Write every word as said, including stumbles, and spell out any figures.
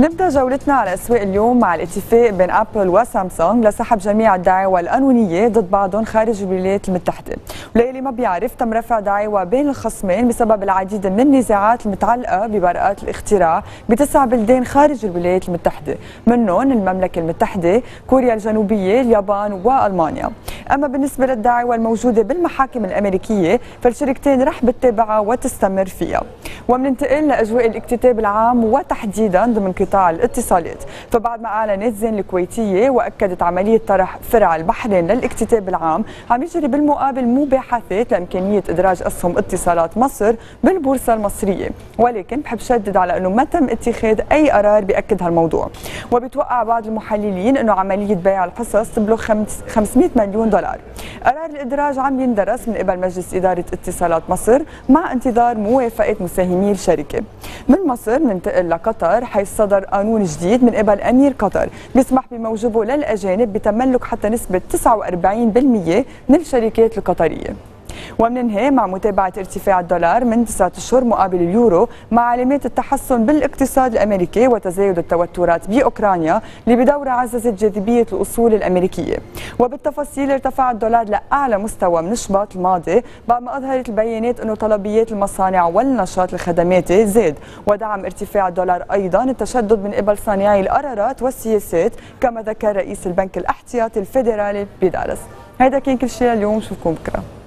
نبدأ جولتنا على أسواق اليوم مع الاتفاق بين أبل وسامسونج لسحب جميع الدعاوى القانونية ضد بعضهم خارج الولايات المتحدة. وللي ما بيعرف تم رفع دعاوى بين الخصمين بسبب العديد من النزاعات المتعلقة ببراءات الاختراع بتسع بلدان خارج الولايات المتحدة، منهم المملكة المتحدة، كوريا الجنوبية، اليابان وألمانيا. أما بالنسبة للدعاوى الموجودة بالمحاكم الأمريكية فالشركتين رح بتتابعها وتستمر فيها. ومننتقل لأجواء الاكتتاب العام وتحديدا ضمن قطاع الاتصالات، فبعد ما أعلنت زين الكويتية وأكدت عملية طرح فرع البحرين للاكتتاب العام، عم يجري بالمقابل مباحثات لإمكانية إدراج أسهم اتصالات مصر بالبورصة المصرية، ولكن بحب شدد على أنه ما تم اتخاذ أي قرار بيأكد هالموضوع. وبتوقع بعض المحللين أنه عملية بيع الحصص تبلغ خمسمئة مليون دولار. قرار الإدراج عم يندرس من قبل مجلس إدارة اتصالات مصر مع انتظار موافقة مساهمي الشركة. من مصر ننتقل لقطر، حيث صدر قانون جديد من قبل أمير قطر بيسمح بموجبه للأجانب بتملك حتى نسبة تسعة وأربعين بالمئة من الشركات القطرية. ومننهي مع متابعة ارتفاع الدولار من تسعة أشهر مقابل اليورو مع علامات التحسن بالاقتصاد الأمريكي وتزايد التوترات بأوكرانيا اللي بدورها عززت جاذبية الأصول الأمريكية. وبالتفاصيل ارتفع الدولار لأعلى مستوى من شباط الماضي بعد ما أظهرت البيانات أنه طلبيات المصانع والنشاط الخدماتي زاد، ودعم ارتفاع الدولار أيضا التشدد من قبل صانعي القرارات والسياسات كما ذكر رئيس البنك الاحتياطي الفيدرالي بدالاس. هذا كان كل شيء اليوم، نشوفكم بكره.